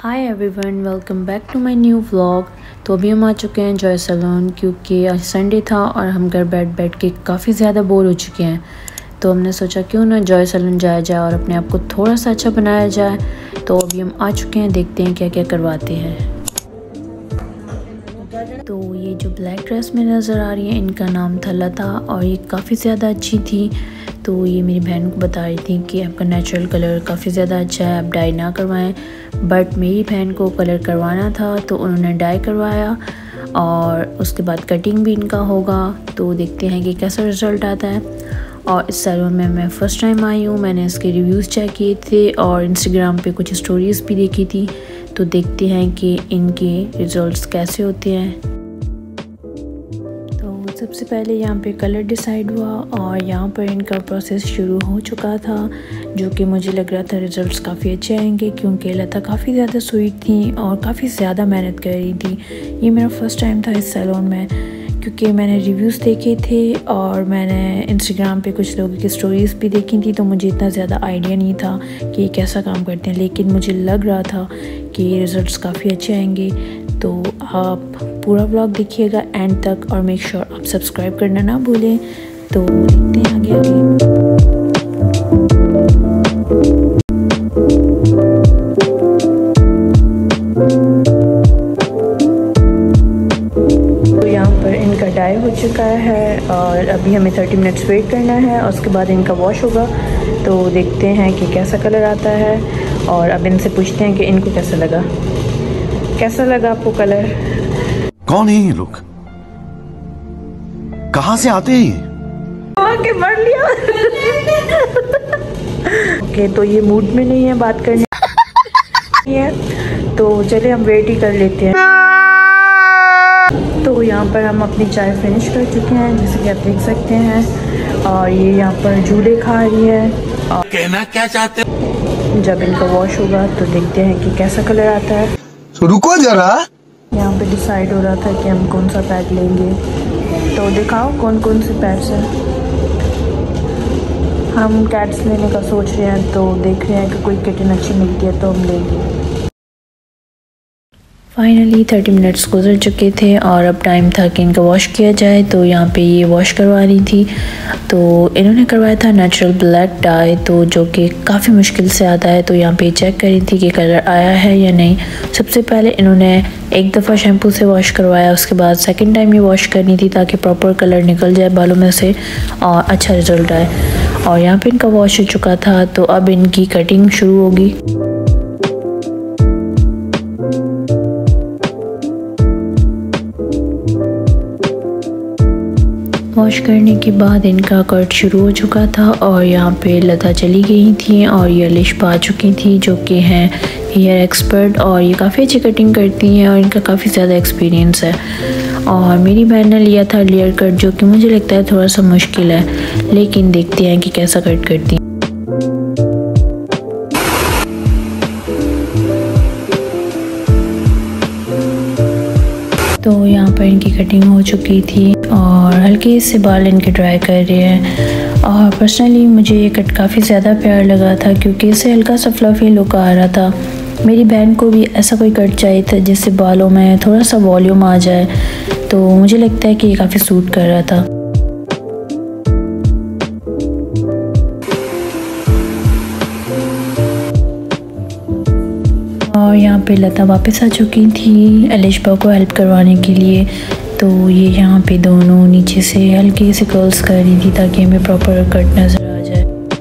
Hi everyone, welcome back to my new vlog. तो अभी हम आ चुके हैं जॉय सैलून, क्योंकि आज संडे था और हम घर बैठ के काफ़ी ज़्यादा बोर हो चुके हैं। तो हमने सोचा क्यों ना जॉय सैलून जाया जाए और अपने आप को थोड़ा सा अच्छा बनाया जाए। तो अभी हम आ चुके हैं, देखते हैं क्या क्या करवाते हैं। तो ये जो ब्लैक ड्रेस में नज़र आ रही है, इनका नाम था लता और ये काफ़ी ज़्यादा अच्छी थी। तो ये मेरी बहन को बता रही थी कि आपका नेचुरल कलर काफ़ी ज़्यादा अच्छा है, आप डाई ना करवाएं। बट मेरी बहन को कलर करवाना था तो उन्होंने डाई करवाया और उसके बाद कटिंग भी इनका होगा। तो देखते हैं कि कैसा रिज़ल्ट आता है। और इस सैलून में मैं फ़र्स्ट टाइम आई हूँ, मैंने इसके रिव्यूज़ चेक किए थे और इंस्टाग्राम पे कुछ स्टोरीज़ भी देखी थी। तो देखते हैं कि इनके रिज़ल्ट्स कैसे होते हैं। सबसे पहले यहाँ पे कलर डिसाइड हुआ और यहाँ पर इनका प्रोसेस शुरू हो चुका था, जो कि मुझे लग रहा था रिज़ल्ट्स काफ़ी अच्छे आएंगे, क्योंकि लता काफ़ी ज़्यादा स्वीट थी और काफ़ी ज़्यादा मेहनत कर रही थी। ये मेरा फ़र्स्ट टाइम था इस सैलून में, क्योंकि मैंने रिव्यूज़ देखे थे और मैंने इंस्टाग्राम पे कुछ लोगों की स्टोरीज़ भी देखी थी। तो मुझे इतना ज़्यादा आइडिया नहीं था कि ये कैसा काम करते हैं, लेकिन मुझे लग रहा था कि ये रिज़ल्ट्स काफ़ी अच्छे आएंगे। तो आप पूरा व्लॉग देखिएगा एंड तक और मेक श्योर आप सब्सक्राइब करना ना भूलें। तो देखते हैं आगे तो यहाँ पर इनका डाई हो चुका है और अभी हमें 30 मिनट्स वेट करना है और उसके बाद इनका वॉश होगा। तो देखते हैं कि कैसा कलर आता है और अब इनसे पूछते हैं कि इनको कैसा लगा। कैसा लगा आपको कलर? कौन है ये लोग, कहाँ से आते हैं? आके मर लिया। ओके, तो ये मूड में नहीं है बात करने है, तो चलिए हम वेट ही कर लेते हैं। तो यहाँ पर हम अपनी चाय फिनिश कर चुके हैं, जैसे कि आप देख सकते हैं। और ये यहाँ पर झूले खा रही है। और कहना क्या चाहते हो? जब इनका वॉश होगा तो देखते हैं कि कैसा कलर आता है। रुको जरा, यहाँ पे डिसाइड हो रहा था कि हम कौन सा पैक लेंगे। तो दिखाओ कौन कौन से पैक्स हैं। हम कैट्स लेने का सोच रहे हैं, तो देख रहे हैं कि कोई किटन अच्छी मिलती है तो हम लेंगे। फाइनली 30 मिनट्स गुजर चुके थे और अब टाइम था कि इनका वॉश किया जाए। तो यहाँ पे ये वॉश करवा रही थी। तो इन्होंने करवाया था नेचुरल ब्लैक डाई, तो जो कि काफ़ी मुश्किल से आता है। तो यहाँ पे चेक करी थी कि कलर आया है या नहीं। सबसे पहले इन्होंने एक दफ़ा शैम्पू से वॉश करवाया, उसके बाद सेकंड टाइम ये वॉश करनी थी ताकि प्रॉपर कलर निकल जाए बालों में से और अच्छा रिज़ल्ट आए। और यहाँ पे इनका वॉश हो चुका था, तो अब इनकी कटिंग शुरू होगी। वॉश करने के बाद इनका कट शुरू हो चुका था और यहाँ पे लता चली गई थी और ये लिशा आ चुकी थी, जो कि हैं हेयर एक्सपर्ट और ये काफ़ी अच्छी कटिंग करती हैं और इनका काफ़ी ज़्यादा एक्सपीरियंस है। और मेरी बहन ने लिया था लेयर कट, जो कि मुझे लगता है थोड़ा सा मुश्किल है, लेकिन देखते हैं कि कैसा कट करती हैं। तो यहाँ पर इनकी कटिंग हो चुकी थी और हल्के से बाल इनके ड्राई कर रहे हैं। और पर्सनली मुझे ये कट काफ़ी ज़्यादा प्यारा लगा था, क्योंकि इससे हल्का सा फ्लफी लुक आ रहा था। मेरी बहन को भी ऐसा कोई कट चाहिए था जिससे बालों में थोड़ा सा वॉल्यूम आ जाए। तो मुझे लगता है कि ये काफ़ी सूट कर रहा था। और यहाँ पे लता वापस आ चुकी थी अलिशा को हेल्प करवाने के लिए। तो ये यहाँ पे दोनों नीचे से हल्के से कर्ल्स कर रही थी ताकि हमें प्रॉपर कट नज़र आ जाए।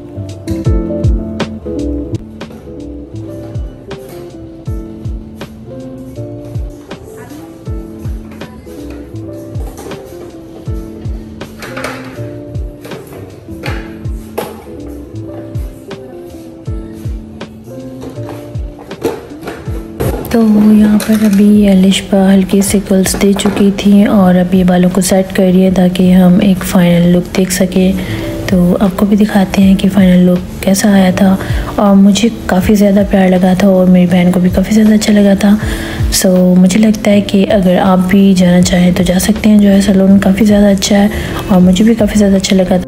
तो यहाँ पर अभी अलिशा हल्के से कर्ल्स दे चुकी थी और अभी बालों को सेट कर रही है ताकि हम एक फ़ाइनल लुक देख सकें। तो आपको भी दिखाते हैं कि फ़ाइनल लुक कैसा आया था। और मुझे काफ़ी ज़्यादा प्यारा लगा था और मेरी बहन को भी काफ़ी ज़्यादा अच्छा लगा था। सो मुझे लगता है कि अगर आप भी जाना चाहें तो जा सकते हैं। जॉय सैलून काफ़ी ज़्यादा अच्छा है और मुझे भी काफ़ी ज़्यादा अच्छा लगा था।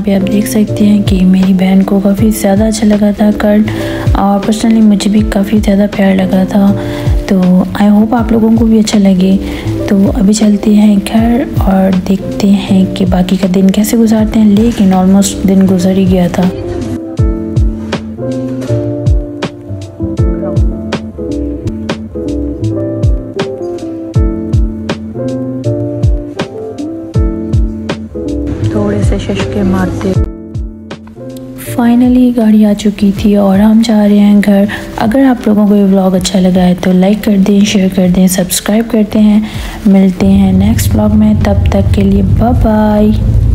पे आप देख सकते हैं कि मेरी बहन को काफ़ी ज़्यादा अच्छा लगा था कर्ड, और पर्सनली मुझे भी काफ़ी ज़्यादा प्यार लगा था। तो आई होप आप लोगों को भी अच्छा लगे। तो अभी चलते हैं घर और देखते हैं कि बाकी का दिन कैसे गुजारते हैं, लेकिन ऑलमोस्ट दिन गुजर ही गया था। थोड़े से शशके मारते फाइनली गाड़ी आ चुकी थी और हम जा रहे हैं घर। अगर आप लोगों को ये व्लॉग अच्छा लगा है तो लाइक कर दें, शेयर कर दें, सब्सक्राइब करते हैं। मिलते हैं नेक्स्ट व्लॉग में, तब तक के लिए बाय बाय।